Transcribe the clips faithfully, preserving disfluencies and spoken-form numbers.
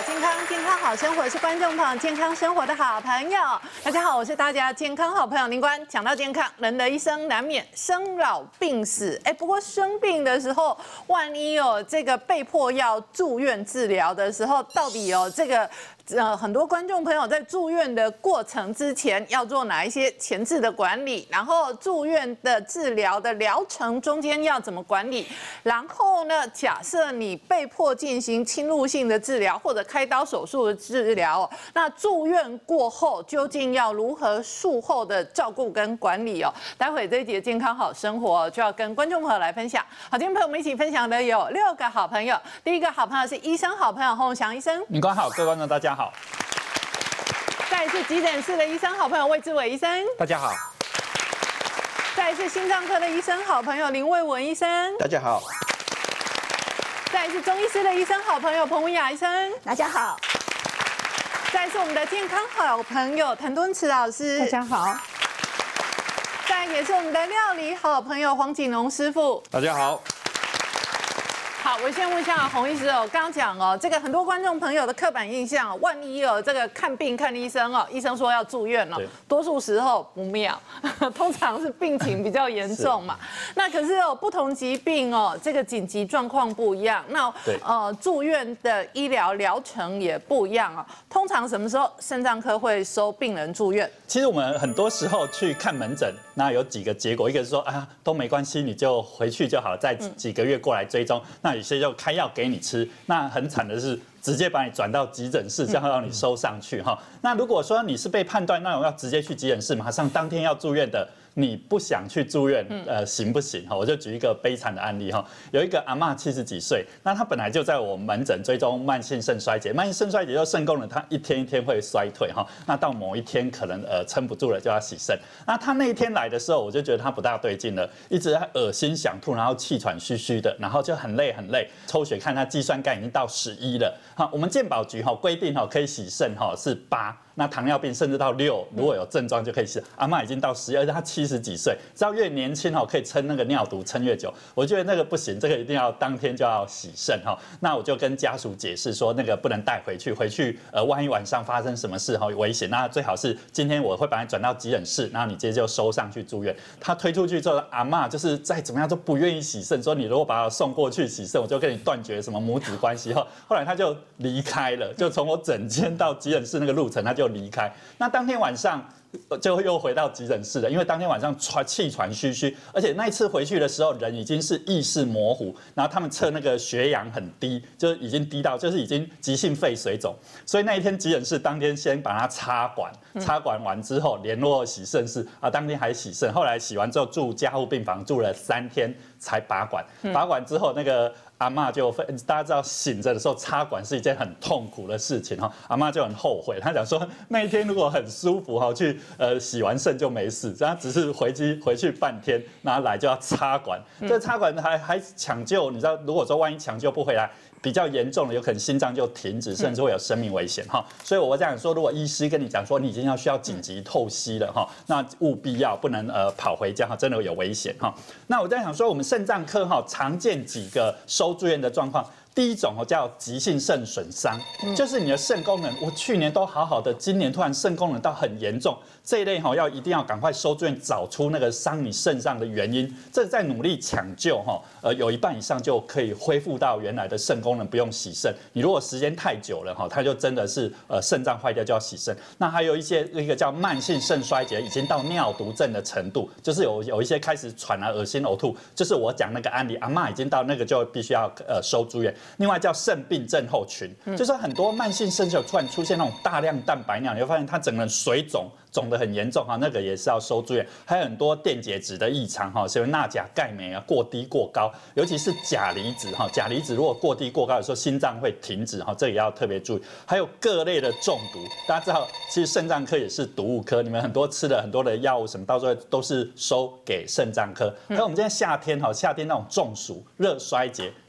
好健康，健康好生活是观众朋友健康生活的好朋友。大家好，我是大家健康好朋友林官。讲到健康，人的一生难免生老病死。哎，不过生病的时候，万一有这个被迫要住院治疗的时候，到底有这个？ 呃，很多观众朋友在住院的过程之前要做哪一些前置的管理？然后住院的治疗的疗程中间要怎么管理？然后呢，假设你被迫进行侵入性的治疗或者开刀手术的治疗，那住院过后究竟要如何术后的照顾跟管理哦？待会这一节健康好生活就要跟观众朋友来分享。好，今天陪我们一起分享的有六个好朋友。第一个好朋友是医生好朋友洪永祥医生， 林官好，各位观众大家好。 再一次急诊室的医生好朋友魏志伟医生， 大家好； 再一次心脏科的医生好朋友林卫文医生， 大家好； 再一次中医师的医生好朋友彭文雅医生， 大家好； 再一次我们的健康好朋友谭敦慈老师， 大家好； 再也是我们的料理好朋友黄锦荣师傅， 大家好。 好，我先问一下洪医师哦，刚刚讲哦，这个很多观众朋友的刻板印象，万一有这个看病看医生哦，医生说要住院了，多数时候不妙，通常是病情比较严重嘛。那可是哦，不同疾病哦，这个紧急状况不一样，那呃住院的医疗疗程也不一样啊。通常什么时候肾脏科会收病人住院？ 其实我们很多时候去看门诊，那有几个结果，一个是说啊都没关系，你就回去就好，再几个月过来追踪。那 有些就开药给你吃，那很惨的是直接把你转到急诊室，这样让你收上去哈。那如果说你是被判断那种要直接去急诊室，马上当天要住院的，你不想去住院，呃，行不行哈？我就举一个悲惨的案例哈，有一个阿嬷七十几岁，那她本来就在我们门诊追踪慢性肾衰竭，慢性肾衰竭就是肾功能它一天一天会衰退哈，那到某一天可能呃撑不住了就要洗肾。那她那一天来的时候，我就觉得她不大对劲了，一直在恶心想吐，然后气喘吁吁的，然后就很累很累，抽血看她肌酸酐已经到十一了。好，我们健保局哈规定哈可以洗肾哈是八。 那糖尿病甚至到六，如果有症状就可以洗。阿嬷已经到十，而且她七十几岁，只要越年轻哈，可以撑那个尿毒撑越久。我觉得那个不行，这个一定要当天就要洗肾哈。那我就跟家属解释说，那个不能带回去，回去呃万一晚上发生什么事哈危险，那最好是今天我会把你转到急诊室，然后你直接就收上去住院。他推出去之后，阿嬷就是再怎么样都不愿意洗肾，说你如果把我送过去洗肾，我就跟你断绝什么母子关系哈。后来他就离开了，就从我诊间到急诊室那个路程他就离开。那当天晚上就又回到急诊室了，因为当天晚上喘气喘吁吁，而且那一次回去的时候人已经是意识模糊，然后他们测那个血氧很低，就是已经低到就是已经急性肺水肿，所以那一天急诊室当天先把它插管，插管完之后联络洗肾室啊，当天还洗肾，后来洗完之后住加护病房住了三天才拔管，拔管之后那个。 阿嬷就大家知道醒着的时候插管是一件很痛苦的事情哈，阿嬷就很后悔，她讲说那一天如果很舒服哈，去呃洗完肾就没事，她只是回去回去半天，然后来就要插管，这插管还还抢救，你知道如果说万一抢救不回来。 比较严重的，有可能心脏就停止，甚至会有生命危险哈。所以我这样说，如果医师跟你讲说你已经要需要紧急透析了哈，那务必要不能呃跑回家哈，真的有危险哈。那我在想说，我们肾脏科哈常见几个收住院的状况。 第一种哦叫急性肾损伤，就是你的肾功能，我去年都好好的，今年突然肾功能到很严重，这一类哈要一定要赶快收住院，找出那个伤你肾上的原因，这在努力抢救哈，呃有一半以上就可以恢复到原来的肾功能，不用洗肾。你如果时间太久了哈，它就真的是呃肾脏坏掉就要洗肾。那还有一些一个叫慢性肾衰竭，已经到尿毒症的程度，就是有有一些开始喘啊、恶心、呕吐，就是我讲那个案例，阿嬷已经到那个就必须要呃收住院。 另外叫肾病症候群，就是很多慢性肾就突然出现那种大量蛋白尿，你会发现它整个人水肿，肿得很严重哈，那个也是要收住院。还有很多电解质的异常哈，像钠钾钙镁啊过低过高，尤其是钾离子哈，钾离子如果过低过高，有时候心脏会停止哈，这也要特别注意。还有各类的中毒，大家知道其实肾脏科也是毒物科，你们很多吃了很多的药物什么，到时候都是收给肾脏科。还有我们现在夏天哈，夏天那种中暑、热衰竭。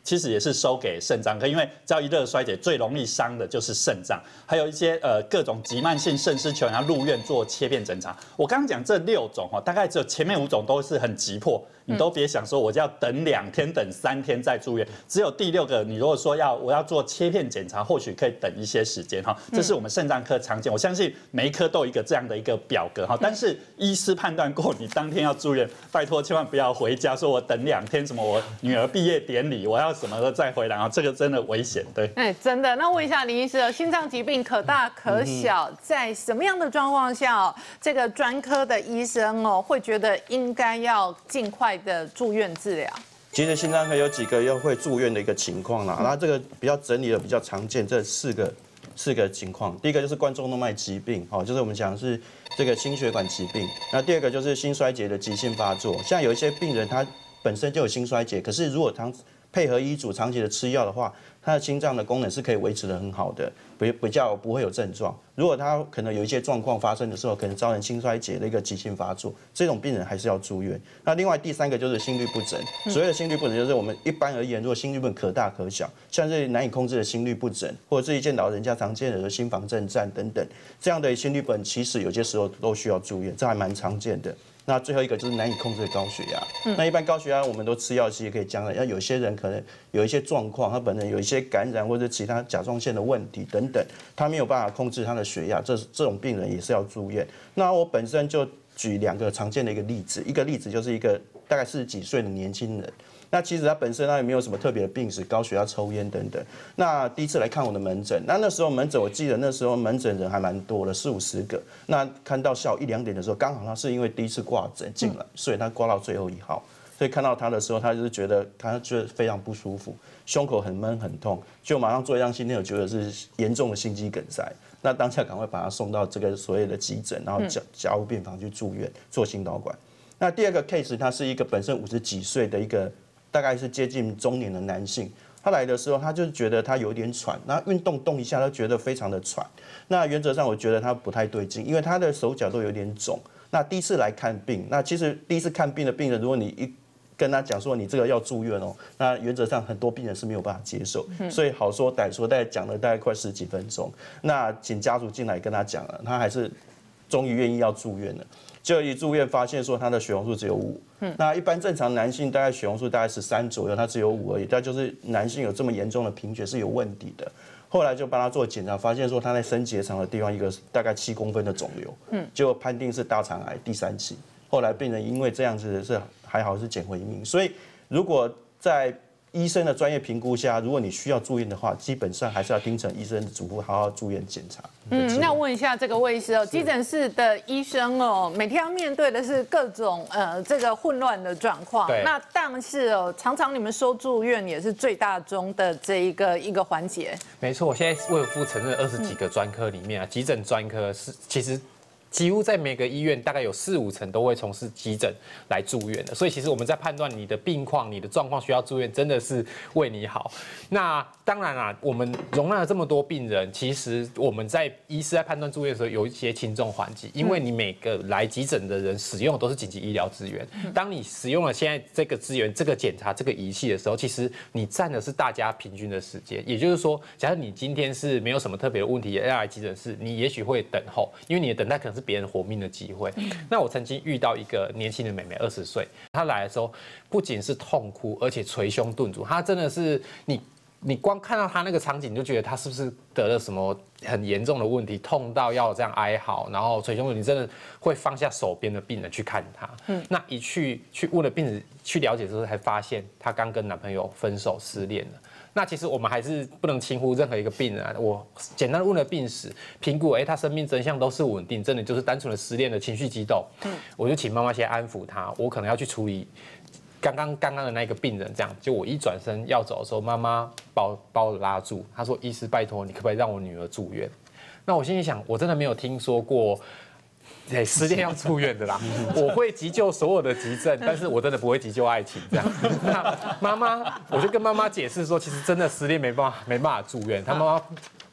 其实也是收给肾脏科，因为只要一热衰竭，最容易伤的就是肾脏，还有一些呃各种急慢性肾失球，然后入院做切片检查。我刚刚讲这六种哈，大概只有前面五种都是很急迫，你都别想说我就要等两天、等三天再住院，只有第六个，你如果说要我要做切片检查，或许可以等一些时间哈。这是我们肾脏科常见，我相信每一科都有一个这样的一个表格哈。但是医师判断过你当天要住院，拜托千万不要回家说我等两天，什么我女儿毕业典礼我要什么的再回来啊，这个真的危险。对， 哎，真的。那问一下林医师，心脏疾病可大可小，在什么样的状况下，这个专科的医生哦会觉得应该要尽快的住院治疗？ 其实心脏科有几个要会住院的一个情况啦，那这个比较整理的比较常见这四个四个情况。第一个就是冠状动脉疾病，哦，就是我们讲是这个心血管疾病。那第二个就是心衰竭的急性发作，像有一些病人他本身就有心衰竭，可是如果他配合医嘱长期的吃药的话，他的心脏的功能是可以维持得很好的，比比较不会有症状。如果他可能有一些状况发生的时候，可能造成心衰竭的一个急性发作，这种病人还是要住院。那另外第三个就是心律不整，所谓的心律不整就是我们一般而言，如果心律不整可大可小，像是难以控制的心律不整，或者是一些老人家常见的心房震颤等等，这样的心律不整其实有些时候都需要住院，这还蛮常见的。那最后一个就是难以控制的高血压。嗯、那一般高血压我们都吃药其实可以降的，那有些人可能有一些状况，他本人有一些感染或者其他甲状腺的问题等等，他没有办法控制他的血压，这这种病人也是要住院。那我本身就举两个常见的一个例子，一个例子就是一个大概四十几岁的年轻人。那其实他本身他也没有什么特别的病史，高血压、抽烟等等。那第一次来看我的门诊，那那时候门诊我记得那时候门诊人还蛮多的，四五十个。那看到下午一两点的时候，刚好他是因为第一次挂诊进来，所以他挂到最后一号。所以看到他的时候，他就是觉得他觉得非常不舒服，胸口很闷很痛，就马上做一张心电图，觉得是严重的心肌梗塞。那当下赶快把他送到这个所谓的急诊，然后加加护病房去住院做心导管。那第二个 case， 他是一个本身五十几岁的一个。大概是接近中年的男性，他来的时候，他就觉得他有点喘，然后运动动一下，他觉得非常的喘。那原则上我觉得他不太对劲，因为他的手脚都有点肿。那第一次来看病，那其实第一次看病的病人，如果你一跟他讲说你这个要住院哦，那原则上很多病人是没有办法接受，所以好说歹说，大概讲了大概快十几分钟。那请家属进来跟他讲了，他还是终于愿意要住院了。就一住院发现说他的血红素只有五，嗯，那一般正常男性大概血红素大概十三左右，他只有五而已，他就是男性有这么严重的贫血是有问题的。后来就帮他做检查，发现说他在升结肠的地方一个大概七公分的肿瘤，嗯，结果判定是大肠癌第三期。后来病人因为这样子是还好是捡回一命，所以如果在医生的专业评估下，如果你需要住院的话，基本上还是要听从医生的嘱咐，好好住院检查。 嗯，那问一下这个魏医师哦，急诊室的医生哦，每天要面对的是各种呃这个混乱的状况。 对。 那但是哦，常常你们收住院也是最大宗的这一个一个环节。 没错，我现在卫福部承认二十几个专科里面啊，急诊专科是其实。几乎在每个医院，大概有四五成都会从事急诊来住院的，所以其实我们在判断你的病况、你的状况需要住院，真的是为你好。那当然啦，我们容纳了这么多病人，其实我们在医师在判断住院的时候有一些轻重缓急，因为你每个来急诊的人使用的都是紧急医疗资源。当你使用了现在这个资源、这个检查、这个仪器的时候，其实你占的是大家平均的时间。也就是说，假如你今天是没有什么特别的问题要来急诊室，你也许会等候，因为你的等待可能是别人活命的机会。那我曾经遇到一个年轻的妹妹，二十岁，她来的时候不仅是痛哭，而且捶胸顿足。她真的是你，你光看到她那个场景，你就觉得她是不是得了什么很严重的问题，痛到要这样哀嚎，然后捶胸顿足，你真的会放下手边的病人去看她。嗯，那一去去问了病人去了解之后，才发现她刚跟男朋友分手失恋了。那其实我们还是不能轻忽任何一个病人啊。我简单的问了病史，评估，哎，他生命真相都是稳定，真的就是单纯的失恋的情绪激动。嗯，我就请妈妈先安抚他，我可能要去处理刚刚刚刚的那个病人，这样。就我一转身要走的时候，妈妈把我把我拉住，她说：“医师，拜托你可不可以让我女儿住院？”那我心里想，我真的没有听说过。对，失恋要住院的啦。我会急救所有的急症，但是我真的不会急救爱情这样。那妈妈，我就跟妈妈解释说，其实真的失恋没办法没办法住院。她妈妈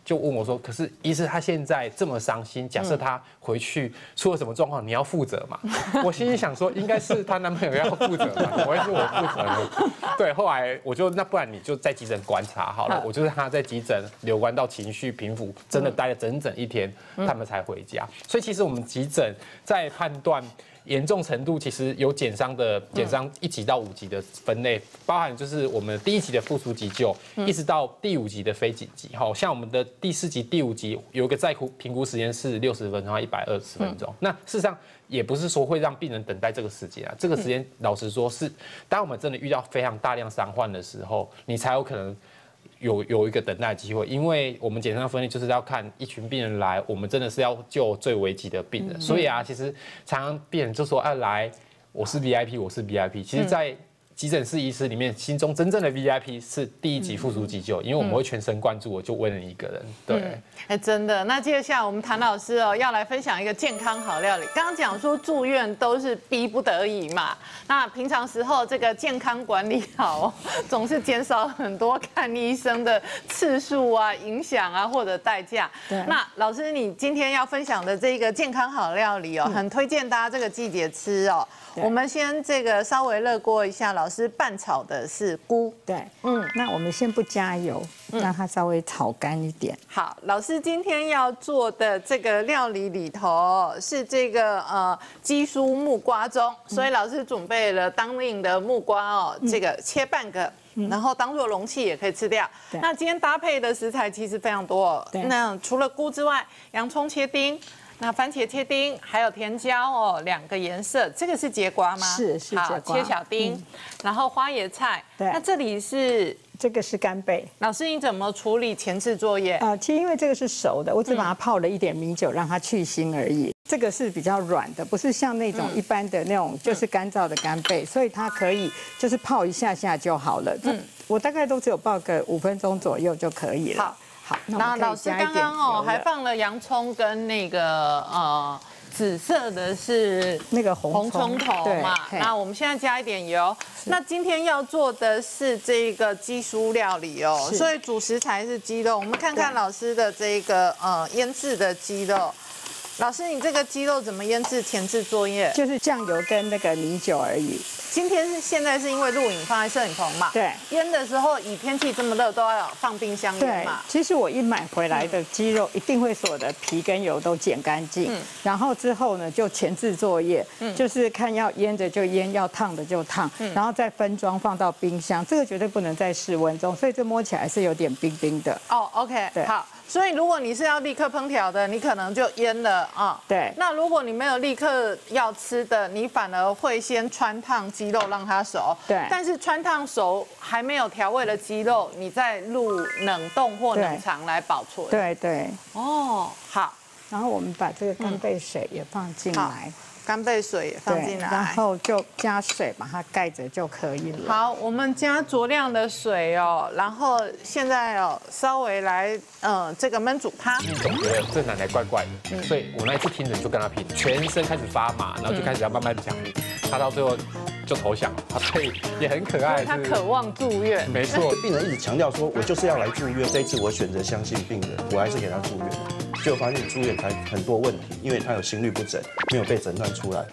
就问我说：“可是医师他现在这么伤心，假设他回去出了什么状况，你要负责嘛？”我心里想说，应该是她男朋友要负责嘛，怎么会是我负责呢？对，后来我就那不然你就在急诊观察好了，我就是他在急诊留观到情绪平复，真的待了整整一天，他们才回家。所以其实我们急诊在判断严重程度，其实有减伤的减伤一级到五级的分类，包含就是我们第一级的复苏急救，一直到第五级的非紧急。好，像我们的第四级、第五级有一个在评评估时间是六十分钟到一百二十分钟。那事实上也不是说会让病人等待这个时间啊，这个时间老实说是，当我们真的遇到非常大量伤患的时候，你才有可能。有有一个等待机会，因为我们减伤分类就是要看一群病人来，我们真的是要救最危急的病人，所以啊，其实常常病人就说：“啊，来，我是 V I P， 我是 V I P。”其实，在急诊室医师里面，心中真正的 V I P 是第一级复苏急救，因为我们会全神贯注，我就为了你一个人。对， 哎，真的。那接下来我们谭老师哦，要来分享一个健康好料理。刚刚讲说住院都是逼不得已嘛，那平常时候这个健康管理好，总是减少很多看医生的次数啊、影响啊或者代价。那老师，你今天要分享的这个健康好料理哦，很推荐大家这个季节吃哦。我们先这个稍微热锅一下，老师拌炒的是菇。 对，嗯，那我们先不加油，让它稍微炒干一点。 好，老师今天要做的这个料理里头是这个呃鸡酥木瓜盅，所以老师准备了当令的木瓜哦，这个切半个。然后当做容器也可以吃掉。那今天搭配的食材其实非常多，那除了菇之外，洋葱切丁。那番茄切丁，还有甜椒哦，两个颜色，这个是节瓜吗？ 是是节瓜， 切小丁，嗯、然后花椰菜。 对， 那这里是这个是干贝。 老师，你怎么处理前置作业？ 呃，其实因为这个是熟的，我只把它泡了一点米酒，让它去腥而已。这个是比较软的，不是像那种一般的那种就是干燥的干贝，所以它可以就是泡一下下就好了。嗯，我大概都只有泡个五分钟左右就可以了。好。好， 那老师刚刚哦还放了洋葱跟那个呃紫色的是那个红葱头嘛，那我们现在加一点油。那今天要做的是这个鸡酥料理哦，所以主食材是鸡肉。我们看看老师的这个呃腌制的鸡肉。老师，你这个鸡肉怎么腌制？前置作业就是酱油跟那个米酒而已。 今天是现在是因为录影放在摄影棚嘛？ 对。 腌的时候，以天气这么热，都要放冰箱腌嘛。 其实我一买回来的鸡肉，一定会所有的皮跟油都剪干净，嗯、然后之后呢就前置作业，嗯、就是看要腌的就腌，要烫的就烫，嗯、然后再分装放到冰箱。这个绝对不能在室温中，所以这摸起来是有点冰冰的。 哦 ，OK， 对，好。所以如果你是要立刻烹调的，你可能就腌了啊。 对。 那如果你没有立刻要吃的，你反而会先汆烫鸡肉让它熟。 对。 但是汆烫熟还没有调味的鸡肉，你再入冷冻或冷藏来保存。 对对。 哦，好。 然后我们把这个干贝水也放进来。 干贝水也放进来， 然后就加水把它盖着就可以了。 好，我们加酌量的水哦，然后现在哦稍微来呃这个焖煮它。 总觉得这奶奶怪怪的，嗯、所以我那一次听着就跟他拼，全身开始发麻，然后就开始要慢慢讲，他到最后就投降了，所以也很可爱。 他渴望住院， 没错。 病人一直强调说，我就是要来住院，这一次我选择相信病人，我还是给他住院。结果发现住院才很多问题，因为他有心律不整，没有被诊断出来。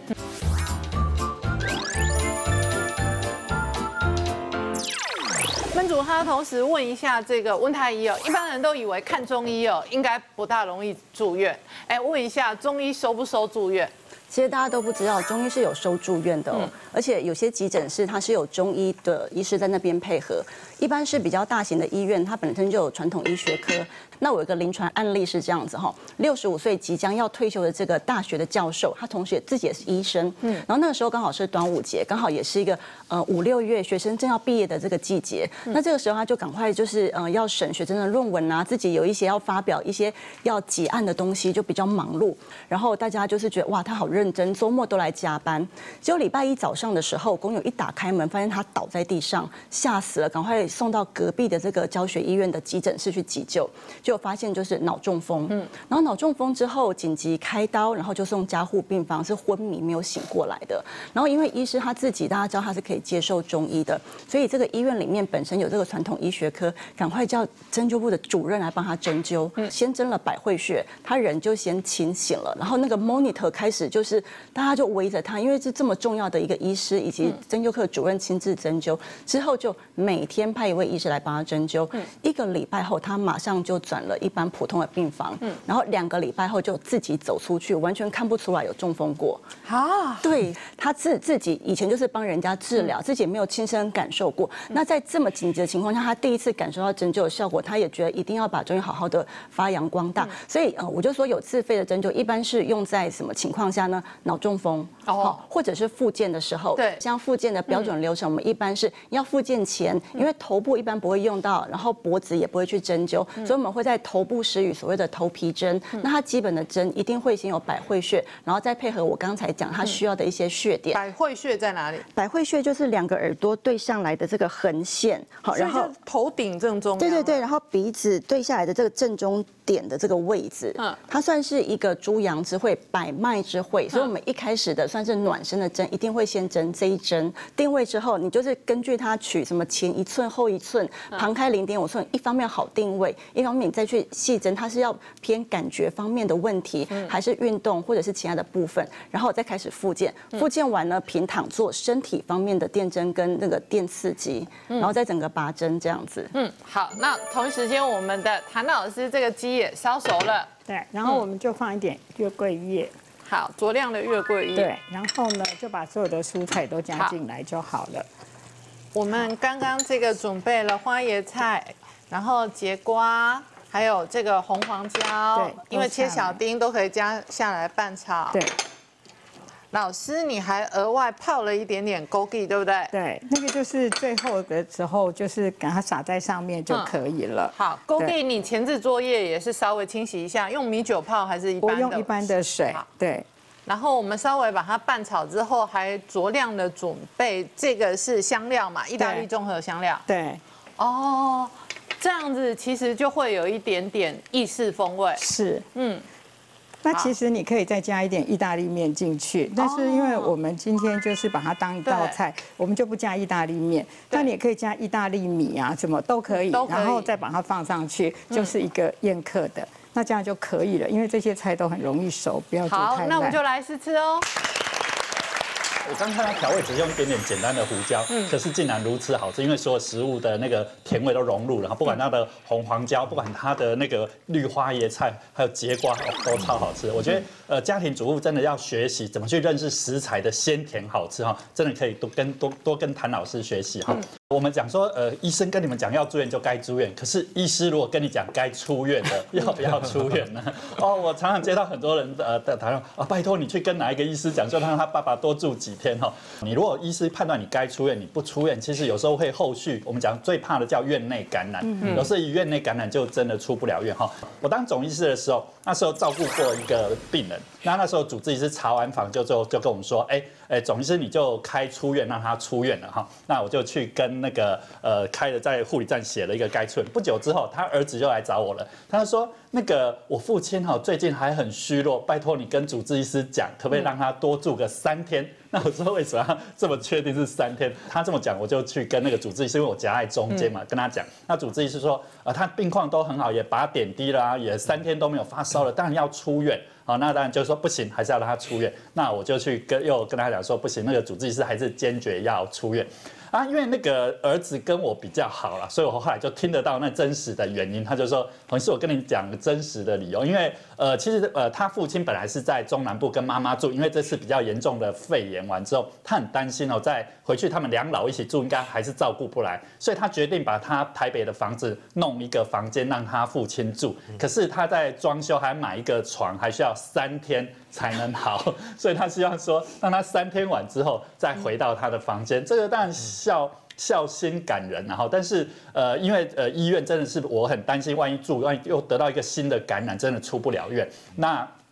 焖煮它的同时问一下这个温太医哦，一般人都以为看中医哦应该不大容易住院，哎，问一下中医收不收住院？ 其实大家都不知道，中医是有收住院的哦，嗯、而且有些急诊室它是有中医的医师在那边配合。一般是比较大型的医院，它本身就有传统医学科。那我有一个临床案例是这样子哈，六十五岁即将要退休的这个大学的教授，他同时也自己也是医生，嗯，然后那个时候刚好是端午节，刚好也是一个呃五六月学生正要毕业的这个季节，嗯、那这个时候他就赶快就是呃要审学生的论文啊，自己有一些要发表一些要结案的东西，就比较忙碌。然后大家就是觉得哇，他好认真，周末都来加班。结果礼拜一早上的时候，工友一打开门，发现他倒在地上，吓死了，赶快送到隔壁的这个教学医院的急诊室去急救。 就发现就是脑中风。嗯，然后脑中风之后紧急开刀，然后就送加护病房，是昏迷没有醒过来的。然后因为医师他自己大家知道他是可以接受中医的，所以这个医院里面本身有这个传统医学科，赶快叫针灸部的主任来帮他针灸。嗯，先针了百会穴，他人就先清醒了，然后那个 monitor 开始就是大家就围着他，因为是这么重要的一个医师以及针灸科主任亲自针灸，之后就每天派一位医师来帮他针灸。嗯，一个礼拜后，他马上就转了一般普通的病房。嗯，然后两个礼拜后就自己走出去，完全看不出来有中风过。啊，对他自自己以前就是帮人家治疗，自己也没有亲身感受过。那在这么紧急的情况下，他第一次感受到针灸的效果，他也觉得一定要把中医好好的发扬光大。所以呃，我就说有自费的针灸，一般是用在什么情况下呢？脑中风哦，或者是复健的时候。对，像复健的标准流程，我们一般是要复健前，因为头部一般不会用到，然后脖子也不会去针灸，所以我们会在头部施予所谓的头皮针。那它基本的针一定会先有百会穴，然后再配合我刚才讲它需要的一些穴点。 百会穴在哪里？ 百会穴就是两个耳朵对上来的这个横线，好，然后头顶正中。 对对对，然后鼻子对下来的这个正中点的这个位置，嗯，它算是一个诸阳之会、百脉之会，所以我们一开始的算是暖身的针，一定会先针这一针定位之后，你就是根据它取什么前一寸、后一寸、旁开零点五寸，一方面好定位，一方面你再去细针，它是要偏感觉方面的问题，还是运动或者是其他的部分，然后再开始复健。复健完呢，平躺做身体方面的电针跟那个电刺激，然后再整个拔针这样子。 嗯，好，那同一时间我们的谭老师这个鸡也烧熟了， 对，然后我们就放一点月桂叶。 好，酌量的月桂叶。 对，然后呢，就把所有的蔬菜都加进来就好了。 我们刚刚这个准备了花椰菜，然后节瓜，还有这个红黄椒，对，因为切小丁都可以加下来拌炒。对。老师，你还额外泡了一点点枸杞，对不对？ 对，那个就是最后的时候，就是给它撒在上面就可以了。 嗯、好，枸杞你前置作业也是稍微清洗一下，用米酒泡还是一般的？ 我用一般的水。对。 然后我们稍微把它拌炒之后，还酌量的准备这个是香料嘛，意大利综合香料。 对。 哦，这样子其实就会有一点点意式风味。 是。嗯。那其实你可以再加一点意大利面进去，但是因为我们今天就是把它当一道菜，我们就不加意大利面。那你也可以加意大利米啊，什么都可以，然后再把它放上去，就是一个宴客的，那这样就可以了。因为这些菜都很容易熟，不要煮太烂。 好，那我们就来试吃哦。 我刚看它调味只用一点点简单的胡椒，嗯，可是竟然如此好吃，因为所有食物的那个甜味都融入了，不管它的红黄椒，不管它的那个绿花椰菜，还有节瓜，哦，都超好吃。我觉得呃，家庭主妇真的要学习怎么去认识食材的鲜甜好吃哈，真的可以多跟多多跟谭老师学习哈。我们讲说，呃，医生跟你们讲要住院就该住院，可是医师如果跟你讲该出院的，要不要出院呢？哦，我常常接到很多人呃的谈论啊，拜托你去跟哪一个医师讲，说让他爸爸多住几天哈。你如果医师判断你该出院，你不出院，其实有时候会后续我们讲最怕的叫院内感染，有时候一院内感染就真的出不了院哈。我当总医师的时候，那时候照顾过一个病人，那那时候主治医师查完房就就就跟我们说，哎哎，总医师你就开出院让他出院了哈。那我就去跟那个呃开了在护理站写了一个该出院。不久之后，他儿子就来找我了，他说那个我父亲哈最近还很虚弱，拜托你跟主治医师讲，可不可以让他多住个三天？那我说为什么要这么确定是三天？他这么讲，我就去跟那个主治医师，因为我夹在中间嘛，跟他讲。那主治医师说，呃，他病况都很好，也把点滴了啊，也三天都没有发烧了，当然要出院。好，那当然就是说不行，还是要让他出院。那我就去跟又跟他讲说，不行，那个主治医师还是坚决要出院。啊，因为那个儿子跟我比较好啦，所以我后来就听得到那真实的原因。他就说，洪医师，我跟你讲真实的理由，因为呃，其实呃，他父亲本来是在中南部跟妈妈住，因为这次比较严重的肺炎完之后，他很担心哦，再回去他们两老一起住，应该还是照顾不来，所以他决定把他台北的房子弄一个房间让他父亲住。可是他在装修还买一个床，还需要三天才能好，所以他希望说让他三天完之后再回到他的房间。这个当然孝孝心感人，然后但是呃，因为呃医院真的是我很担心，万一住，万一又得到一个新的感染，真的出不了院。那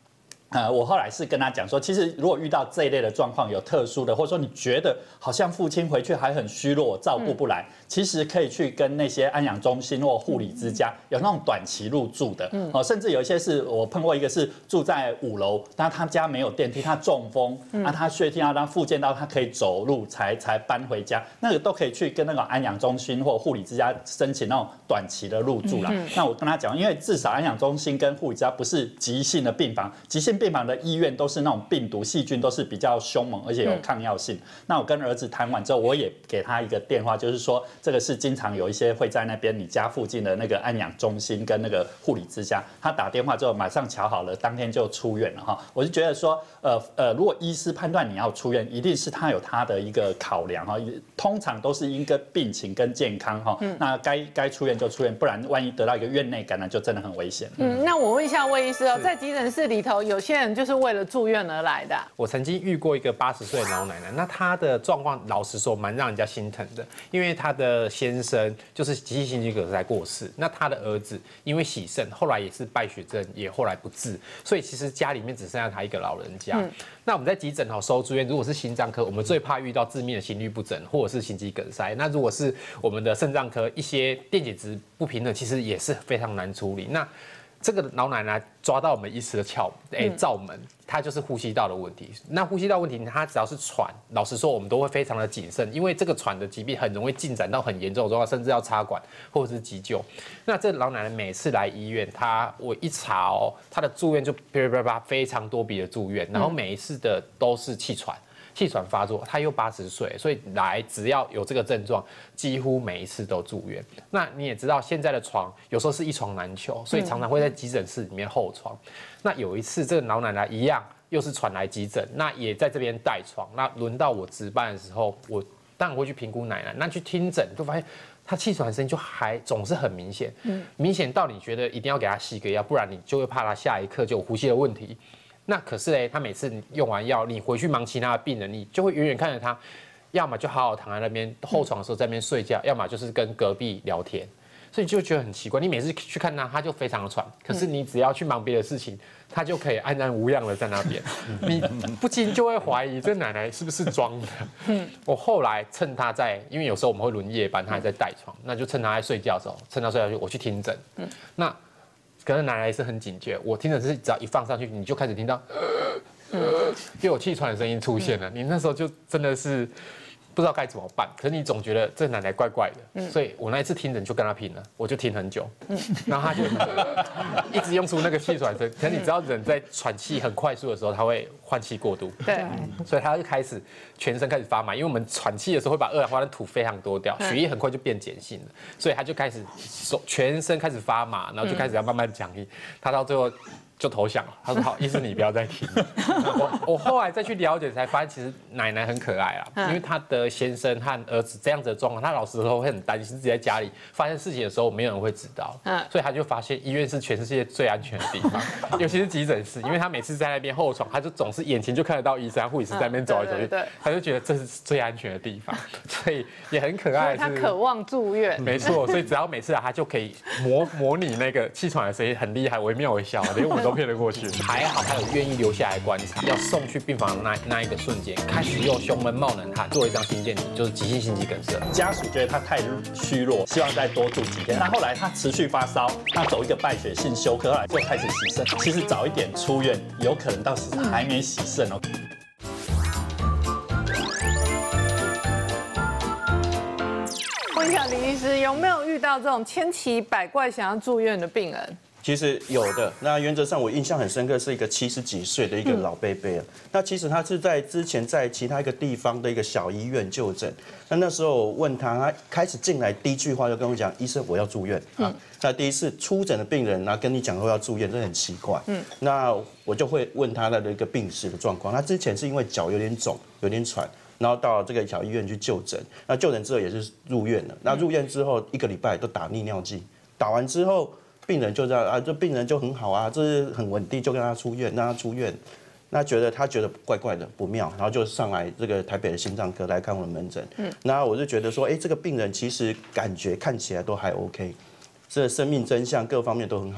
呃，我后来是跟他讲说，其实如果遇到这一类的状况，有特殊的，或者说你觉得好像父亲回去还很虚弱，照顾不来，嗯、其实可以去跟那些安养中心或护理之家有那种短期入住的，嗯、哦，甚至有一些是我碰过一个是住在五楼，但他家没有电梯，他中风，嗯、啊，他血听要让复健到他可以走路才才搬回家，那个都可以去跟那个安养中心或护理之家申请那种短期的入住啦。嗯、那我跟他讲，因为至少安养中心跟护理之家不是急性的病房，急性病房的医院都是那种病毒细菌都是比较凶猛，而且有抗药性。嗯、那我跟儿子谈完之后，我也给他一个电话，就是说这个是经常有一些会在那边你家附近的那个安养中心跟那个护理之家，他打电话之后马上瞧好了，当天就出院了哈。我就觉得说，呃呃，如果医师判断你要出院，一定是他有他的一个考量哈，通常都是因个病情跟健康哈，嗯、那该该出院就出院，不然万一得到一个院内感染，就真的很危险。 嗯，那我问一下魏医师哦，在急诊室里头，有些人就是为了住院而来的。 我曾经遇过一个八十岁的老奶奶，那她的状况老实说蛮让人家心疼的，因为她的先生就是急性心肌梗塞过世，那她的儿子因为洗肾，后来也是败血症，也后来不治，所以其实家里面只剩下她一个老人家。嗯、那我们在急诊哈收住院，如果是心脏科，我们最怕遇到致命的心律不整或者是心肌梗塞。那如果是我们的肾脏科，一些电解质不平衡，其实也是非常难处理。那这个老奶奶抓到我们医师的窍哎罩门，她就是呼吸道的问题。那呼吸道问题，她只要是喘，老实说我们都会非常的谨慎，因为这个喘的疾病很容易进展到很严重的状况，甚至要插管或者是急救。那这老奶奶每次来医院，她我一查哦，她的住院就啪啪啪非常多笔的住院，然后每一次的都是气喘。气喘发作，他又八十岁，所以来只要有这个症状，几乎每一次都住院。那你也知道，现在的床有时候是一床难求，所以常常会在急诊室里面候床。那有一次，这个老奶奶一样，又是传来急诊，那也在这边带床。那轮到我值班的时候，我当然会去评估奶奶，那去听诊就发现。他气喘的声音就还总是很明显，明显到你觉得一定要给他吸个药，不然你就会怕他下一刻就有呼吸的问题。那可是嘞，他每次用完药，你回去忙其他的病人，你就会远远看着他，要么就好好躺在那边后床的时候在那边睡觉，要么就是跟隔壁聊天，所以就觉得很奇怪。你每次去看他，他就非常的喘，可是你只要去忙别的事情，他就可以安然无恙的在那边，你不禁就会怀疑这奶奶是不是装的。我后来趁他在，因为有时候我们会轮夜班，他还在带床，那就趁他在睡觉的时候，趁他睡觉我去听诊，那。可能奶奶也是很警觉，我听的是只要一放上去，你就开始听到，嗯、又有气喘的声音出现了。你那时候就真的是不知道该怎么办。可是你总觉得这奶奶怪怪的，嗯、所以我那一次听诊就跟她拼了，我就听很久，嗯、然后她就一直用出那个气喘声。可是你知道人在喘气很快速的时候，他会换气过度，对，所以他就开始全身开始发麻，因为我们喘气的时候会把二氧化碳吐非常多掉，血液很快就变碱性了，所以他就开始手全身开始发麻，然后就开始要慢慢讲义，他到最后。就投降了，他说好，医师你不要再听。我我后来再去了解，才发现其实奶奶很可爱啦，因为她的先生和儿子这样子的状况，她老实说会很担心，自己在家里发生事情的时候，没有人会知道，所以他就发现医院是全世界最安全的地方，尤其是急诊室，因为他每次在那边候床，他就总是眼前就看得到医生、护理师在那边走来走去，他就觉得这是最安全的地方，所以也很可爱。 他渴望住院， 没错，所以只要每次来，他就可以模模拟那个气喘的声音，很厉害，惟妙惟肖，连我都骗得过去。还好他有愿意留下来观察，要送去病房的那那一个瞬间，开始又胸闷冒冷汗，做了一张心电图，就是急性心肌梗塞。 家属觉得他太虚弱，希望再多住几天。那后来他持续发烧，那走一个败血性休克，后来就开始洗肾。其实早一点出院，有可能到时还没洗肾哦。 问一下林医师，有没有遇到这种千奇百怪想要住院的病人？ 其实有的，那原则上我印象很深刻，是一个七十几岁的一个老伯伯啊。那其实他是在之前在其他一个地方的一个小医院就诊。那那时候我问他，他开始进来第一句话就跟我讲：“医生，我要住院。”啊，那第一次出诊的病人，然后跟你讲说要住院，这很奇怪。嗯，那我就会问他的一个病史的状况。他之前是因为脚有点肿，有点喘。然后到这个小医院去就诊，那就诊之后也是入院了。那入院之后一个礼拜都打利尿剂，打完之后病人就这样啊，这病人就很好啊，这是很稳定，就跟他出院，让他出院。那觉得他觉得怪怪的不妙，然后就上来这个台北的心脏科来看我的门诊。嗯，那我就觉得说，哎，这个病人其实感觉看起来都还 OK，这生命真相各方面都很好。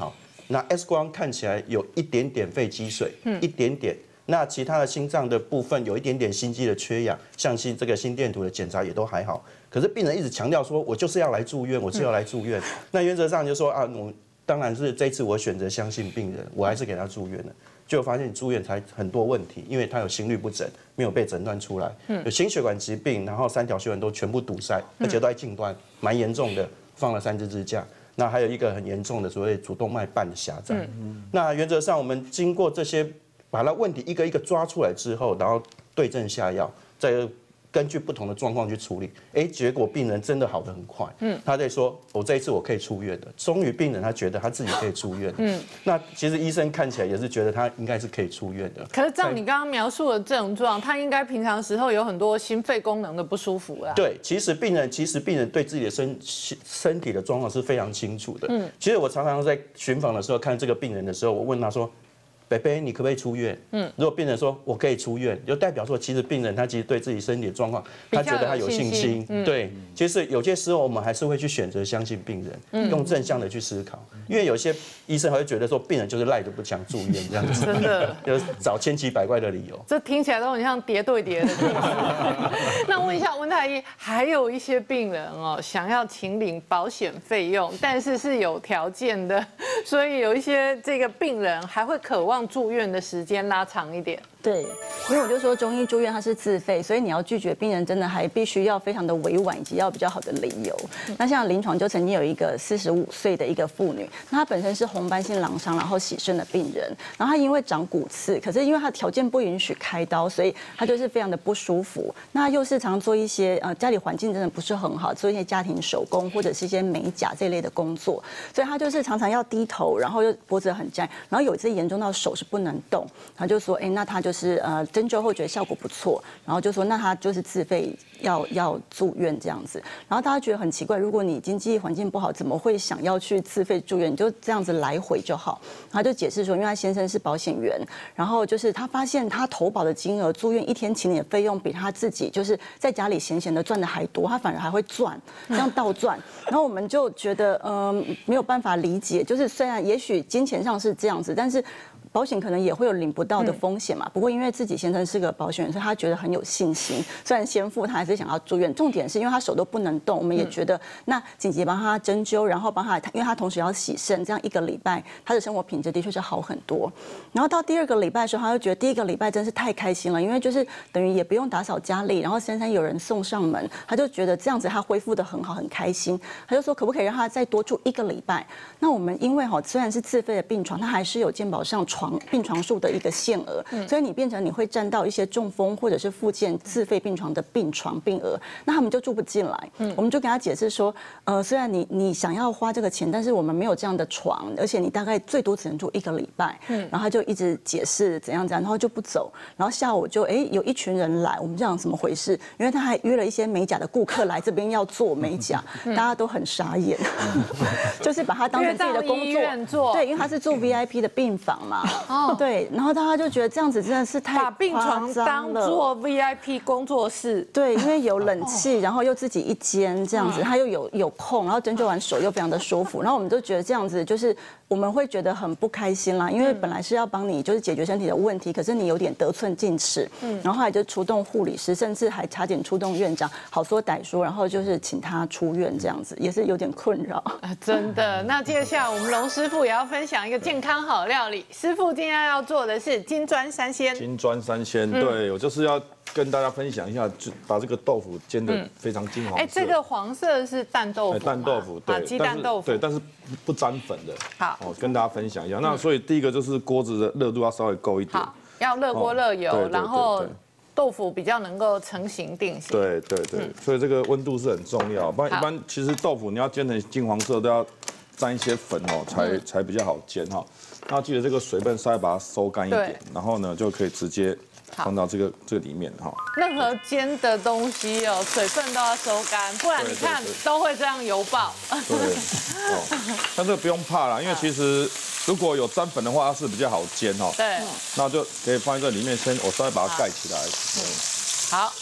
那 X 光看起来有一点点肺积水，嗯，一点点。那其他的心脏的部分有一点点心肌的缺氧，像心这个心电图的检查也都还好。可是病人一直强调说，我就是要来住院，我是要来住院。那原则上就说啊，我当然是这次我选择相信病人，我还是给他住院了。结果发现住院才很多问题，因为他有心律不整，没有被诊断出来，有心血管疾病，然后三条血管都全部堵塞，而且都在近端，蛮严重的，放了三支支架。那还有一个很严重的所谓主动脉瓣的狭窄。那原则上我们经过这些。把那问题一个一个抓出来之后，然后对症下药，再根据不同的状况去处理。哎，结果病人真的好得很快。嗯，他在说，我这一次我可以出院的。终于病人他觉得他自己可以出院。嗯，那其实医生看起来也是觉得他应该是可以出院的。 可是照你刚刚描述的症状，他应该平常时候有很多心肺功能的不舒服啦。 对，其实病人其实病人对自己的身身体的状况是非常清楚的。嗯，其实我常常在巡访的时候看这个病人的时候，我问他说。北北，你可不可以出院？嗯，如果病人说我可以出院，就代表说其实病人他其实对自己身体的状况，他觉得他有信心。嗯、对，其实有些时候我们还是会去选择相信病人，嗯、用正向的去思考，因为有些医生还会觉得说病人就是赖着不想住院这样子， 真的， 就是找千奇百怪的理由。 这听起来都很像叠对叠的故事。那问一下温太医，还有一些病人哦，想要请领保险费用，但是是有条件的，所以有一些这个病人还会渴望住院的时间拉长一点。 对，因为我就说中医住院它是自费，所以你要拒绝病人，真的还必须要非常的委婉，以及要比较好的理由。那像临床就曾经有一个四十五岁的一个妇女，那她本身是红斑性狼疮，然后洗肾的病人，然后她因为长骨刺，可是因为她的条件不允许开刀，所以她就是非常的不舒服。那又是常做一些呃家里环境真的不是很好，做一些家庭手工或者是一些美甲这类的工作，所以她就是常常要低头，然后又脖子很僵，然后有一次严重到手是不能动，她就说，哎，那她就是。是呃针灸后觉得效果不错，然后就说那他就是自费要要住院这样子，然后大家觉得很奇怪，如果你经济环境不好，怎么会想要去自费住院？你就这样子来回就好。他就解释说，因为他先生是保险员，然后就是他发现他投保的金额，住院一天请你的费用比他自己就是在家里闲闲的赚的还多，他反而还会赚，这样倒赚。然后我们就觉得嗯、呃、没有办法理解，就是虽然也许金钱上是这样子，但是。保险可能也会有领不到的风险嘛，不过因为自己先生是个保险员，所以他觉得很有信心。虽然先付他还是想要住院，重点是因为他手都不能动，我们也觉得那紧急帮他针灸，然后帮他，因为他同时要洗肾，这样一个礼拜他的生活品质的确是好很多。然后到第二个礼拜的时候，他就觉得第一个礼拜真是太开心了，因为就是等于也不用打扫家里，然后先生有人送上门，他就觉得这样子他恢复得很好，很开心。他就说可不可以让他再多住一个礼拜？那我们因为哈虽然是自费的病床，他还是有健保上床。病床数的一个限额，所以你变成你会占到一些中风或者是复健自费病床的病床病额，那他们就住不进来。我们就给他解释说，呃，虽然你你想要花这个钱，但是我们没有这样的床，而且你大概最多只能住一个礼拜。然后他就一直解释怎样怎样，然后就不走。然后下午就哎有一群人来，我们这样怎么回事？因为他还约了一些美甲的顾客来这边要做美甲，大家都很傻眼，就是把他当成自己的工作。对，因为他是住 V I P 的病房嘛。哦，对，然后大家就觉得这样子真的是太把病床当做 V I P 工作室， 对，因为有冷气，然后又自己一间这样子，他又有有空，然后针灸完手又非常的舒服，然后我们就觉得这样子就是我们会觉得很不开心啦，因为本来是要帮你就是解决身体的问题，可是你有点得寸进尺，嗯，然后后来就出动护理师，甚至还差点出动院长，好说歹说，然后就是请他出院这样子，也是有点困扰。 啊，真的。那接下来我们龙师傅也要分享一个健康好料理，师傅今天要做的是金砖三鲜。 金砖三鲜，对我就是要跟大家分享一下，就把这个豆腐煎得非常金黄色。 哎，这个黄色是蛋豆腐， 蛋豆腐，对， 鸡蛋豆腐， 对，但是不沾粉的。 好， 哦，跟大家分享一下。那所以第一个就是锅子的热度要稍微够一点， 好，要热锅热油，然后豆腐比较能够成型定型。 对对对，所以这个温度是很重要。不然一般其实豆腐你要煎成金黄色都要沾一些粉哦，才才比较好煎哈。那记得这个水分稍微把它收干一点，然后呢就可以直接放到这个这个里面哈。 任何煎的东西哦，水分都要收干，不然你看都会这样油爆。 对，哦，但这个不用怕啦，因为其实如果有沾粉的话，它是比较好煎哈。 对， 那就可以放在这里面，先我稍微把它盖起来。 好，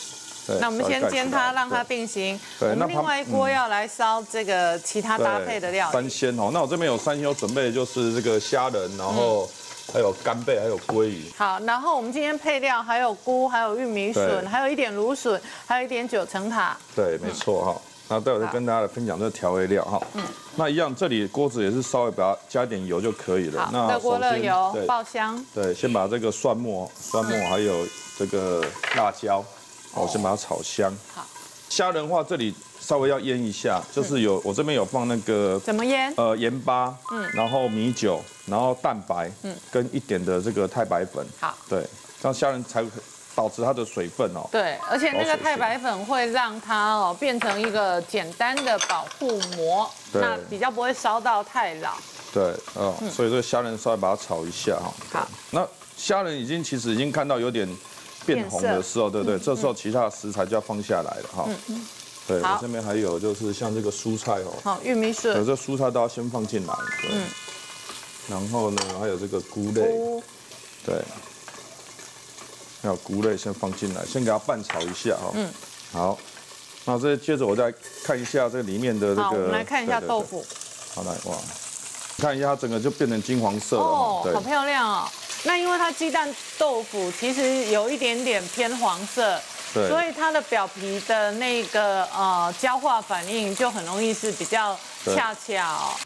那我们先煎它，让它定型。我们另外一锅要来烧这个其他搭配的料理。 三鲜哦，那我这边有三鲜，我准备的就是这个虾仁，然后还有干贝，还有鲑鱼。 好，然后我们今天配料还有菇，还有玉米笋，还有一点芦笋，还有一点九层塔。 对，没错哈。那待会再跟大家分享这个调味料哈。嗯。那一样，这里锅子也是稍微把它加点油就可以了。 好，热锅热油，爆香。 对，先把这个蒜末、蒜末还有这个辣椒，我先把它炒香。好。虾仁的话，这里稍微要腌一下，就是有我这边有放那个怎么腌？ 呃，盐巴，嗯，然后米酒，然后蛋白，嗯，跟一点的这个太白粉。好。对，这样虾仁才保持它的水分哦。 对，而且那个太白粉会让它哦变成一个简单的保护膜，那比较不会烧到太老。 对，哦，所以这个虾仁稍微把它炒一下哈。好，那虾仁已经其实已经看到有点变红的时候，对不对？这时候其他的食材就要放下来了哈。嗯。对，我这边还有就是像这个蔬菜哦。好， 玉米笋。 有这蔬菜都要先放进来。嗯。然后呢，还有这个菇类。对。还有菇类先放进来，先给它拌炒一下哈。嗯。好，那这接着我再看一下这里面的这个。 好，我们来看一下豆腐。 好来哇，看一下它整个就变成金黄色了。 哦，好漂亮哦。那因为它鸡蛋豆腐其实有一点点偏黄色，所以它的表皮的那个呃焦化反应就很容易是比较恰恰哦。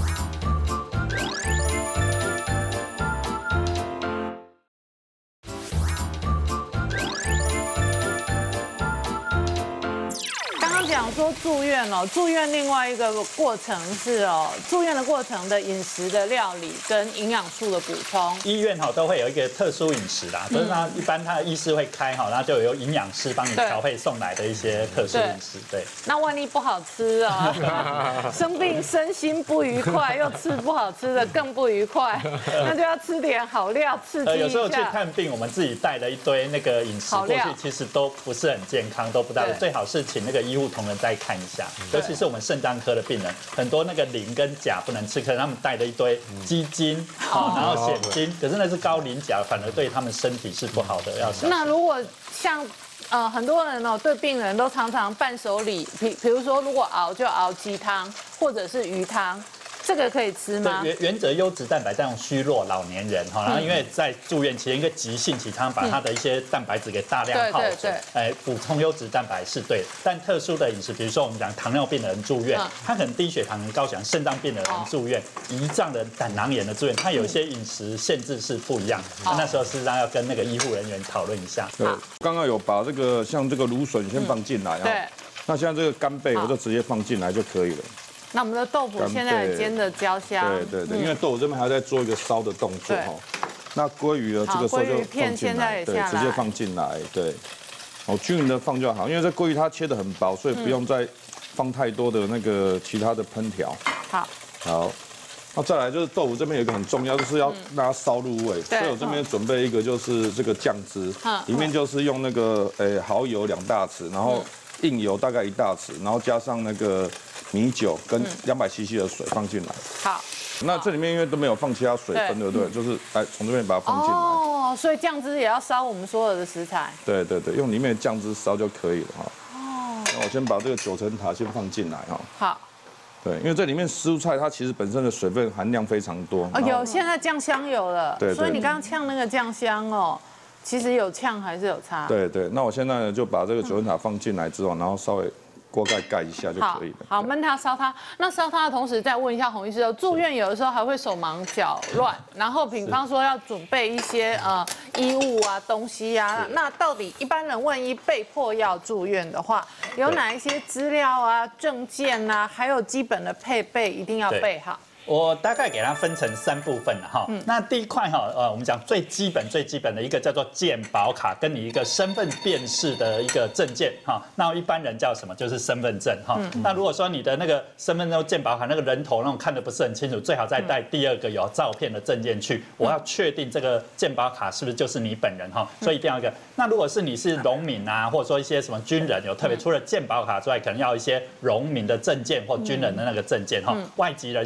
讲说住院哦，住院另外一个过程是哦，住院的过程的饮食的料理跟营养素的补充。 医院哈都会有一个特殊饮食啦，就是它一般它的医师会开哈，然后就有营养师帮你调配送来的一些特殊饮食。对。 那万一不好吃啊，生病身心不愉快，又吃不好吃的更不愉快，那就要吃点好料刺激一下。 有时候去看病，我们自己带了一堆那个饮食过去，其实都不是很健康，都不大。最好是请那个医护同仁再看一下，尤其是我们肾脏科的病人，很多那个磷跟钾不能吃，可能他们带了一堆鸡精，啊，然后蚬精，可是那是高磷钾，反而对他们身体是不好的，要小心。 那如果像呃很多人哦，对病人都常常伴手礼，比比如说如果熬就熬鸡汤或者是鱼汤。这个可以吃吗？ 原原则优质蛋白在用虚弱老年人哈，然后因为在住院期间一个急性期，常常把他的一些蛋白质给大量耗损，哎，补充优质蛋白是对的。但特殊的饮食，比如说我们讲糖尿病的人住院，他可能低血糖、高血糖、肾脏病的人住院，胰脏的胆囊炎的住院，他有一些饮食限制是不一样。那时候事实上要跟那个医护人员讨论一下。 对，刚刚有把这个像这个芦笋先放进来啊，对，那像这个干贝我就直接放进来就可以了。 那我们的豆腐现在也煎的焦香， 对对对，因为豆腐这边还要再做一个烧的动作哈。那鲑鱼呢，这个时候就放进来，对，直接放进来，对，哦，均匀的放就好，因为这鲑鱼它切得很薄，所以不用再放太多的那个其他的烹调。好，好，那再来就是豆腐这边有一个很重要，就是要让它烧入味，所以我这边准备一个就是这个酱汁，里面就是用那个诶蚝油两大匙，然后硬油大概一大匙，然后加上那个米酒跟两百 C C 的水放进来。好，那这里面因为都没有放其他水分，对不对？就是来从这边把它放进来。 哦，所以酱汁也要烧我们所有的食材。 对对对，用里面的酱汁烧就可以了哈。哦。那我先把这个九层塔先放进来哈。好。对，因为这里面蔬菜它其实本身的水分含量非常多。 哦，有现在酱香有了。对。所以你刚刚呛那个酱香哦。其实有呛还是有差。 对对，那我现在呢就把这个九层塔放进来之后，然后稍微锅盖盖一下就可以了。 好，焖它烧它。那烧它的同时，再问一下洪医师，住院有的时候还会手忙脚乱，然后比方说要准备一些呃衣物啊、东西啊，那到底一般人万一被迫要住院的话，有哪一些资料啊、证件啊，还有基本的配备一定要备好？ 我大概给它分成三部分了哈。那第一块哈，呃，我们讲最基本、最基本的一个叫做健保卡，跟你一个身份辨识的一个证件哈。那一般人叫什么？就是身份证哈。那如果说你的那个身份证、健保卡那个人头那种看得不是很清楚，最好再带第二个有照片的证件去。我要确定这个健保卡是不是就是你本人哈，所以一定要一个。那如果是你是农民啊，或者说一些什么军人，有特别除了健保卡之外，可能要一些农民的证件或军人的那个证件哈。外籍人士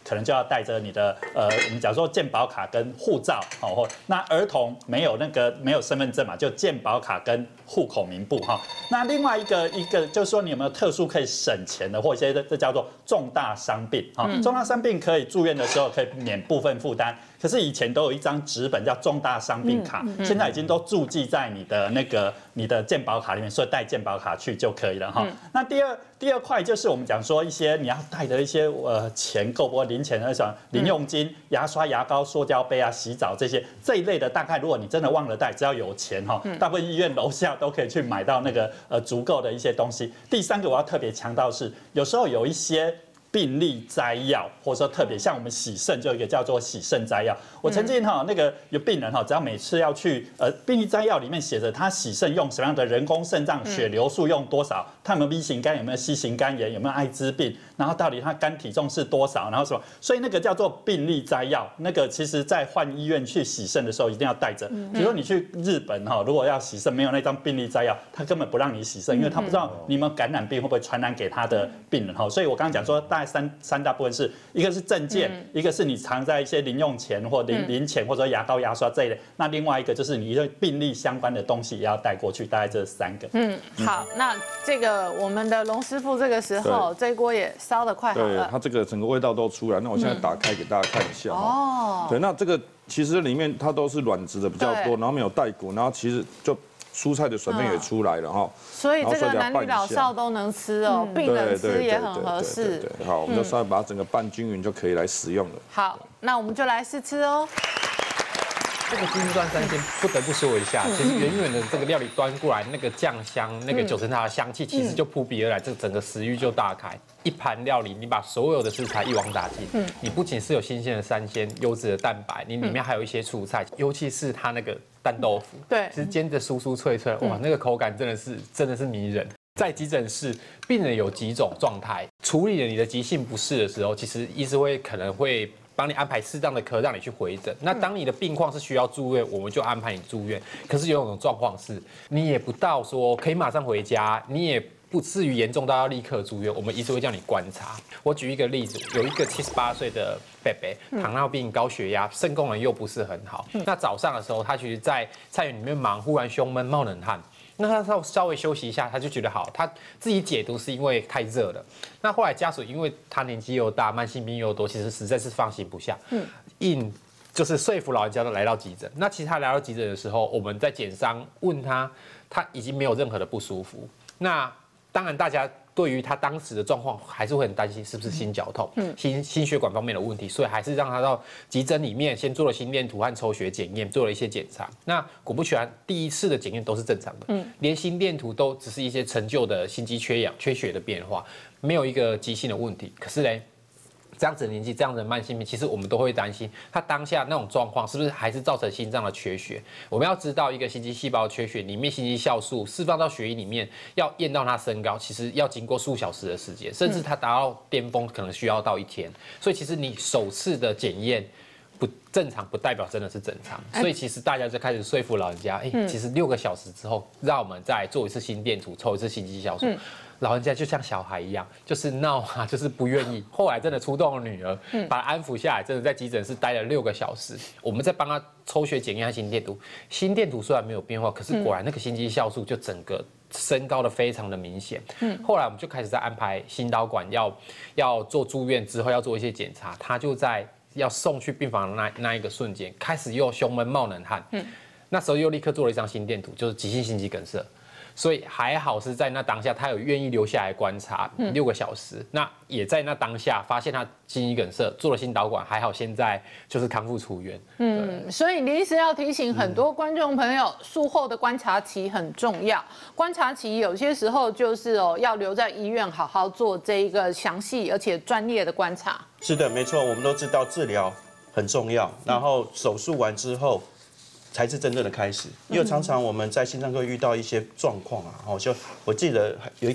可能就要带着你的呃，我们讲说健保卡跟护照，哦，那儿童没有那个没有身份证嘛，就健保卡跟户口名簿哈。那另外一个一个就是说，你有没有特殊可以省钱的，或一些这叫做重大伤病哈？重大伤病可以住院的时候可以免部分负担。可是以前都有一张纸本叫重大伤病卡，现在已经都注记在你的那个你的健保卡里面，所以带健保卡去就可以了哈。那第二第二块就是我们讲说一些你要带的一些呃钱够不够零钱的那种零用金、牙刷、牙膏、塑胶杯啊、洗澡这些这一类的，大概如果你真的忘了带，只要有钱哈，大部分医院楼下都可以去买到那个呃足够的一些东西。第三个我要特别强调是，有时候有一些病例摘要，或者说特别像我们洗肾就有一个叫做洗肾摘要。我曾经哈那个有病人哈，只要每次要去呃病例摘要里面写着他洗肾用什么样的人工肾脏，血流数用多少，他有没有 B 型肝，有没有 C 型肝炎，有没有艾滋病，然后到底他肝体重是多少，然后什么，所以那个叫做病例摘要。那个其实在换医院去洗肾的时候一定要带着。比如说你去日本哈，如果要洗肾没有那张病例摘要，他根本不让你洗肾，因为他不知道你有没有感染病会不会传染给他的病人哈。所以我刚刚讲说大。三三大部分是一个是证件，嗯、一个是你藏在一些零用钱或零零钱或者牙膏、牙刷这一类。那另外一个就是你的病历相关的东西也要带过去，大概这三个。 嗯，好，那这个我们的龙师傅这个时候这一锅也烧得快好了。 对，它这个整个味道都出来。那我现在打开给大家看一下。哦。对，那这个其实里面它都是软质的比较多，然后没有带骨，然后其实就。蔬菜的水分也出来了哈， 所以这个男女老少都能吃哦，病人吃也很合适。 对，好，我们就稍微把它整个拌均匀就可以来食用了。 好，那我们就来试吃哦。 这个金钻三鲜不得不说一下，其实远远的这个料理端过来，那个酱香、那个九层塔的香气，其实就扑鼻而来，这个整个食欲就大开。一盘料理，你把所有的食材一网打尽，嗯，你不仅是有新鲜的三鲜、优质的蛋白，你里面还有一些蔬菜，尤其是它那个蛋豆腐， 对， 其实煎的酥酥脆脆，哇，那个口感真的是真的是迷人。在急诊室，病人有几种状态，处理了你的急性不适的时候，其实医师会可能会帮你安排适当的科让你去回诊。那当你的病况是需要住院，我们就安排你住院。可是有一种状况是，你也不到说可以马上回家，你也不至于严重到要立刻住院，我们医师会叫你观察。我举一个例子，有一个七十八岁的伯伯，糖尿病、高血压，肾功能又不是很好。那早上的时候，他其实在菜园里面忙，忽然胸闷、冒冷汗。那他稍稍微休息一下，他就觉得好，他自己解读是因为太热了。那后来家属因为他年纪又大，慢性病又多，其实实在是放心不下，嗯，硬就是说服老人家都来到急诊。那其实他来到急诊的时候，我们在检伤问他，他已经没有任何的不舒服。那当然大家对于他当时的状况还是会很担心，是不是心绞痛、嗯、心心血管方面的问题，所以还是让他到急诊里面先做了心电图和抽血检验，做了一些检查。那果不其然，第一次的检验都是正常的，嗯，连心电图都只是一些陈旧的心肌缺氧、缺血的变化，没有一个急性的问题。可是嘞，这样子的年纪，这样子的慢性病，其实我们都会担心他当下那种状况是不是还是造成心脏的缺血。我们要知道，一个心肌细胞缺血，里面心肌酵素释放到血液里面，要验到它升高，其实要经过数小时的时间，甚至它达到巅峰可能需要到一天。所以其实你首次的检验不正常，不代表真的是正常。所以其实大家就开始说服老人家，哎、欸，其实六个小时之后，让我们再做一次心电图，抽一次心肌酵素。嗯，老人家就像小孩一样，就是闹啊，就是不愿意。后来真的出动了女儿，把他安抚下来，真的在急诊室待了六个小时。我们在帮他抽血检验和心电图，心电图虽然没有变化，可是果然那个心肌酵素就整个升高的非常的明显。嗯，后来我们就开始在安排心导管要要做住院之后要做一些检查，他就在要送去病房的那那一个瞬间，开始又胸闷冒冷汗。嗯，那时候又立刻做了一张心电图，就是急性心肌梗塞。所以还好是在那当下，他有愿意留下来观察六个小时。嗯、那也在那当下发现他心肌梗塞，做了心导管，还好现在就是康复出院。 嗯，所以林医师要提醒很多观众朋友，术后的观察期很重要。观察期有些时候就是哦，要留在医院好好做这一个详细而且专业的观察。 是的，没错，我们都知道治疗很重要，然后手术完之后才是真正的开始。因为常常我们在心脏科遇到一些状况啊，哦，就我记得有一个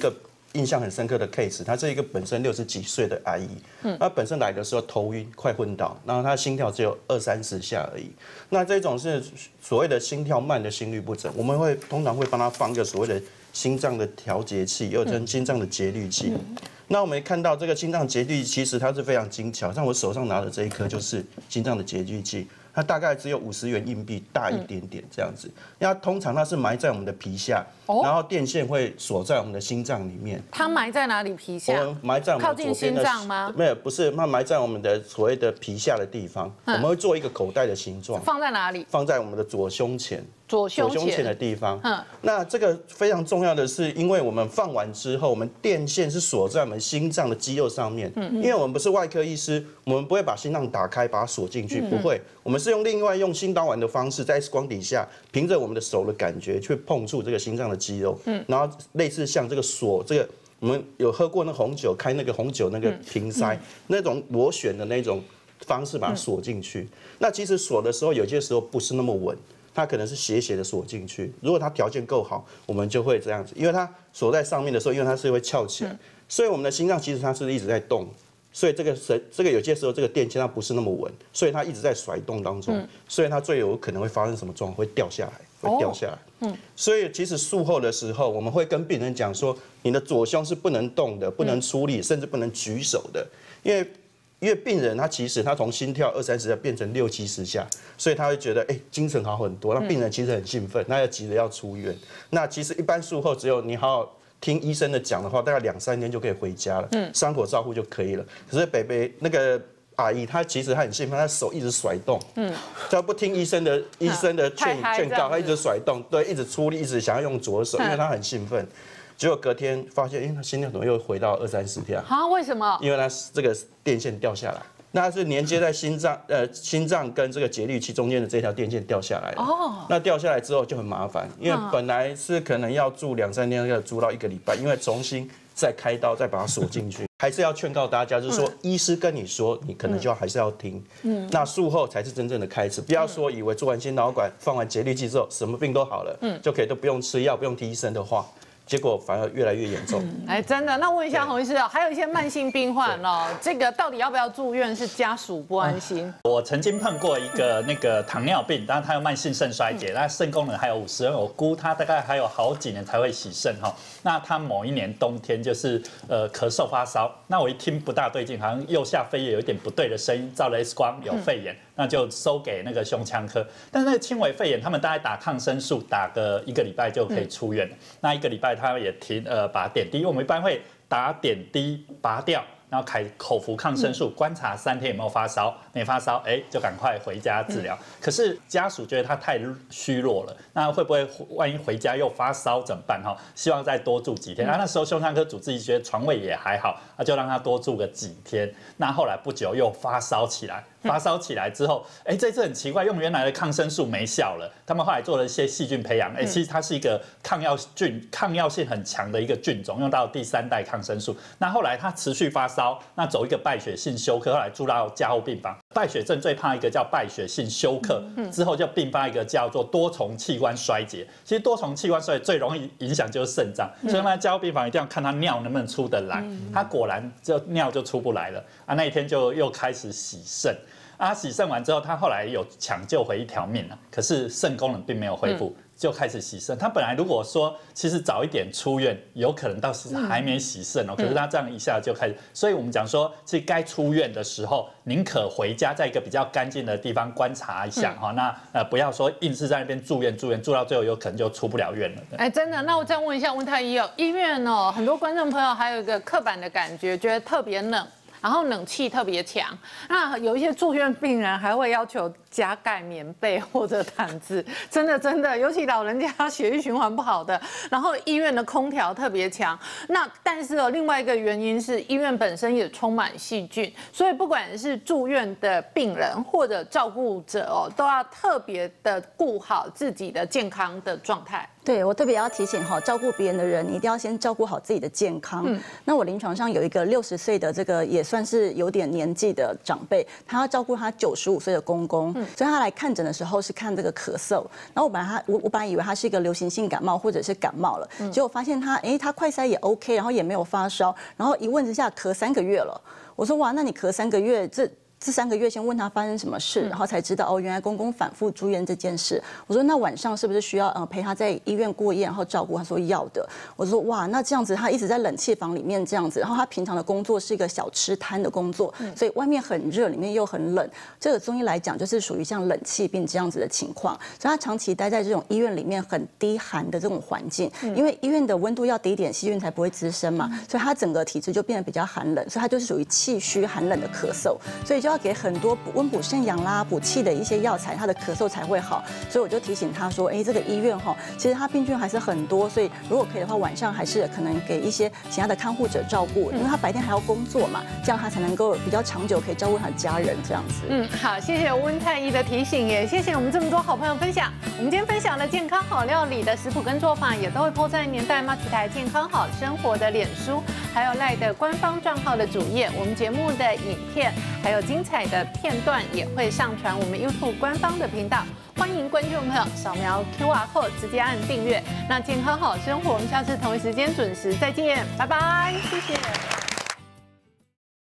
印象很深刻的 case， 她是一个本身六十几岁的阿姨，嗯，她本身来的时候头晕，快昏倒，然后她心跳只有二三十下而已。那这种是所谓的心跳慢的心律不整，我们会通常会帮她放一个所谓的心脏的调节器，又称心脏的节律器。那我们看到这个心脏节律，其实它是非常精巧，像我手上拿的这一颗就是心脏的节律器。它大概只有五十元硬币大一点点这样子，因为它通常它是埋在我们的皮下，然后电线会锁在我们的心脏里面。 它埋在哪里？皮下？ 我们埋在我们靠近心脏吗？ 没有，不是，它埋在我们的所谓的皮下的地方。我们会做一个口袋的形状， 放在哪里？ 放在我们的左胸前。 左胸前的地方， 嗯， 那这个非常重要的是，因为我们放完之后，我们电线是锁在我们心脏的肌肉上面，嗯，因为我们不是外科医师，我们不会把心脏打开，把它锁进去，不会，我们是用另外用心导管的方式，在 X 光底下，凭着我们的手的感觉去碰触这个心脏的肌肉，嗯，然后类似像这个锁这个。我们有喝过那红酒，开那个红酒那个瓶塞，那种螺旋的那种方式把它锁进去。那其实锁的时候，有些时候不是那么稳。它可能是斜斜的锁进去，如果它条件够好，我们就会这样子，因为它锁在上面的时候，因为它是会翘起来，所以我们的心脏其实它是一直在动，所以这个神这个有些时候这个电线它不是那么稳，所以它一直在甩动当中，所以它最有可能会发生什么状况？会掉下来，会掉下来。嗯，所以其实术后的时候，我们会跟病人讲说，你的左胸是不能动的，不能出力，甚至不能举手的，因为。因为病人他其实他从心跳二三十下变成六七十下，所以他会觉得哎、欸、精神好很多。那病人其实很兴奋，他要急着要出院。那其实一般术后只有你好好听医生的讲的话，大概两三天就可以回家了，嗯，伤口照护就可以了。可是北北那个阿姨她其实她很兴奋，她手一直甩动，嗯，她不听医生的医生的劝劝告，她一直甩动，对，一直出力，一直想要用左手，因为她很兴奋。结果隔天发现，哎，他心跳怎么又回到二三十跳？ 啊，为什么？ 因为他这个电线掉下来，那它是连接在心脏，呃，心脏跟这个节律器中间的这条电线掉下来了。哦。那掉下来之后就很麻烦，因为本来是可能要住两三天，要住到一个礼拜，因为重新再开刀再把它锁进去。还是要劝告大家，就是说，医师跟你说，你可能就要还是要听。嗯。那术后才是真正的开始，不要说以为做完心导管、放完节律器之后，什么病都好了，嗯，就可以都不用吃药，不用听医生的话。结果反而越来越严重。 哎，真的。那问一下洪医师哦，还有一些慢性病患哦，这个到底要不要住院？是家属不安心。 我曾经碰过一个那个糖尿病，当然他有慢性肾衰竭，那肾功能还有五十，我估他大概还有好几年才会洗肾哈。那他某一年冬天就是呃咳嗽发烧，那我一听不大对劲，好像右下肺叶有一点不对的声音，照了 X 光有肺炎。那就收给那个胸腔科，但是那个轻微肺炎，他们大概打抗生素，打个一个礼拜就可以出院了。那一个礼拜他也停呃把点滴，我们一般会打点滴拔掉，然后开口服抗生素，观察三天有没有发烧，没发烧，哎就赶快回家治疗。可是家属觉得他太虚弱了，那会不会万一回家又发烧怎么办哈？希望再多住几天。啊那时候胸腔科主治医觉得床位也还好，那就让他多住个几天。那后来不久又发烧起来。发烧起来之后，哎，这次很奇怪，用原来的抗生素没效了。他们后来做了一些细菌培养，哎，其实它是一个抗药菌、抗药性很强的一个菌种，用到第三代抗生素。那后来他持续发烧，那走一个败血性休克，后来住到加护病房。败血症最怕一个叫败血性休克，之后就并发一个叫做多重器官衰竭。其实多重器官衰竭最容易影响就是肾脏，所以在加护病房一定要看他尿能不能出得来。他果然就尿就出不来了啊，那一天就又开始洗肾。啊，洗肾完之后，他后来有抢救回一条命了，可是肾功能并没有恢复，就开始洗肾。他本来如果说其实早一点出院，有可能到时还没洗肾哦，可是他这样一下就开始，所以我们讲说，其实该出院的时候，宁可回家，在一个比较干净的地方观察一下哈，那呃不要说硬是在那边住院住院，住到最后有可能就出不了院了。 哎，真的，那我再问一下温太医哦，医院哦，很多观众朋友还有一个刻板的感觉，觉得特别冷。然后冷气特别强，那有一些住院病人还会要求加盖棉被或者毯子，真的真的，尤其老人家血液循环不好的，然后医院的空调特别强。那但是哦，另外一个原因是医院本身也充满细菌，所以不管是住院的病人或者照顾者哦，都要特别的顾好自己的健康的状态。 对我特别要提醒哈，照顾别人的人，你一定要先照顾好自己的健康。嗯，那我临床上有一个六十岁的这个也算是有点年纪的长辈，他要照顾他九十五岁的公公，嗯、所以他来看诊的时候是看这个咳嗽。然后我本来他我我本来以为他是一个流行性感冒或者是感冒了，嗯、结果发现他哎他快筛也 OK， 然后也没有发烧，然后一问之下咳三个月了。我说哇，那你咳三个月这。这三个月先问他发生什么事，然后才知道哦，原来公公反复住院这件事。我说那晚上是不是需要呃陪他在医院过夜，然后照顾？他说要的。我说哇，那这样子他一直在冷气房里面这样子，然后他平常的工作是一个小吃摊的工作，所以外面很热，里面又很冷。这个中医来讲就是属于像冷气病这样子的情况，所以他长期待在这种医院里面很低寒的这种环境，因为医院的温度要低一点，细菌才不会滋生嘛，所以他整个体质就变得比较寒冷，所以他就是属于气虚寒冷的咳嗽，所以就要给很多温补肾阳啦、补气的一些药材，他的咳嗽才会好。所以我就提醒他说，哎，这个医院哈，其实他病菌还是很多，所以如果可以的话，晚上还是可能给一些其他的看护者照顾，因为他白天还要工作嘛，这样他才能够比较长久可以照顾他的家人这样子。 嗯，好，谢谢温太医的提醒，也谢谢我们这么多好朋友分享。我们今天分享的健康好料理的食谱跟做法，也都会 po 在年代妈子台健康好生活的脸书，还有赖的官方账号的主页。我们节目的影片还有精彩的片段也会上传我们 YouTube 官方的频道，欢迎观众朋友扫描 Q R code 直接按订阅。那健康好生活，我们下次同一时间准时再见，拜拜，谢谢。